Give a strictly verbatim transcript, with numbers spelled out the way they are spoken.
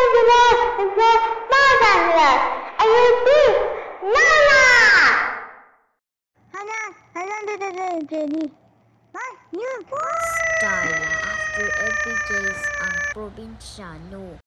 Angela is a smart Angela. And you see, Nana! Hana, Hana, Jenny. What? You what? Starla, after every case ang probinsyano